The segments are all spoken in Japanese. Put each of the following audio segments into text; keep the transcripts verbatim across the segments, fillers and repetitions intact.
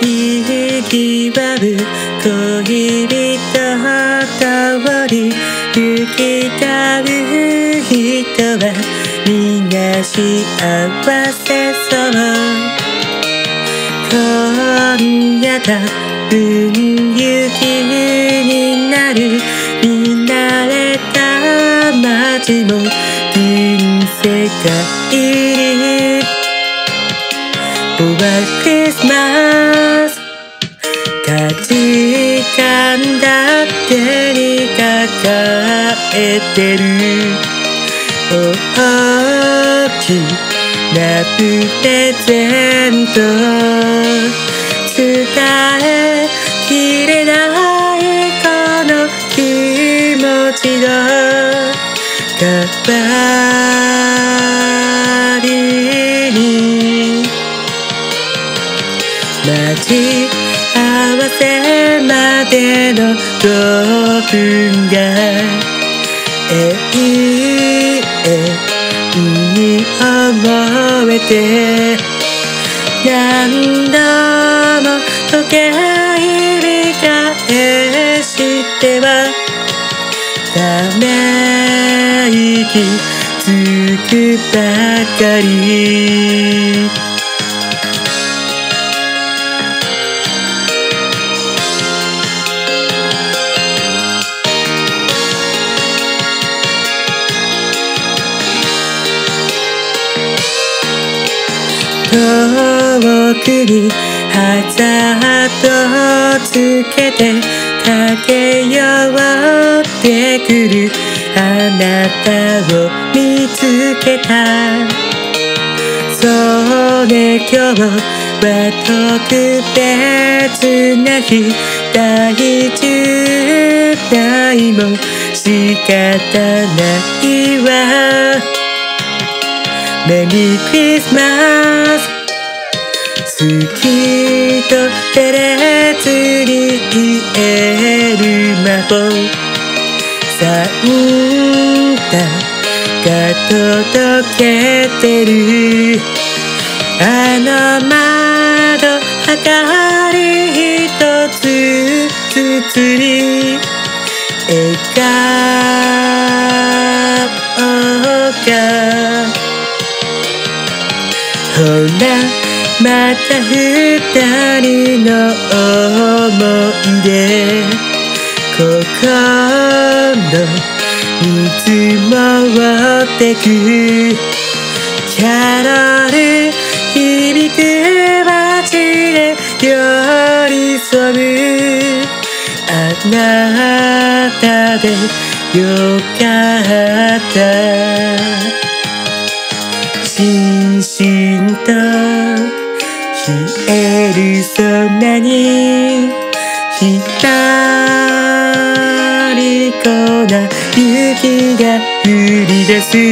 にぎわう恋人通り行き交う人は皆幸せそう今夜多分雪になる見慣れた街も銀世界に終わるクリスマス価値観だってに抱えてる大きなプレゼント伝えきれないこの気持ちの代わりに待ち合わせまでのごふんが永遠に覚えて何度も時計見返してはため息つくばかり遠くにハザードつけて駆け寄ってくるあなたを見つけたそれ今日は特別な日大渋滞も仕方ないわメリークリスマス好きと照れずに言える魔法サンタが届けてるあの窓明かり一つずつに笑顔がほらまた二人の想い出心水回ってくキャロル響く街で寄り添うあなたでよかったしんしんと冷える空にひたりこな雪が降り出す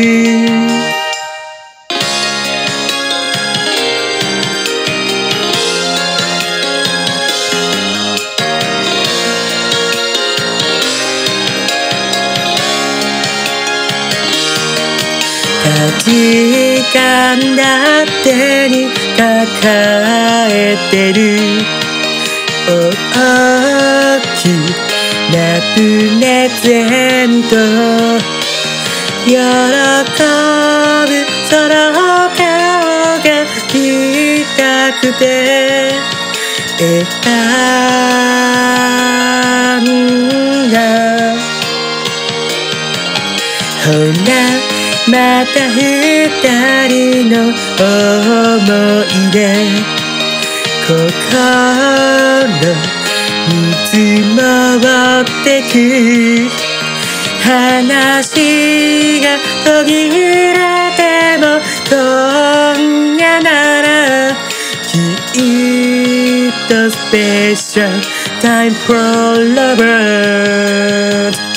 価値観だってに抱えてる大きなプレゼント喜ぶその顔が見たくて選んだほらまた二人の想い出心水回ってく話が途切れても今夜ならきっとスペシャルタイムフォーラバー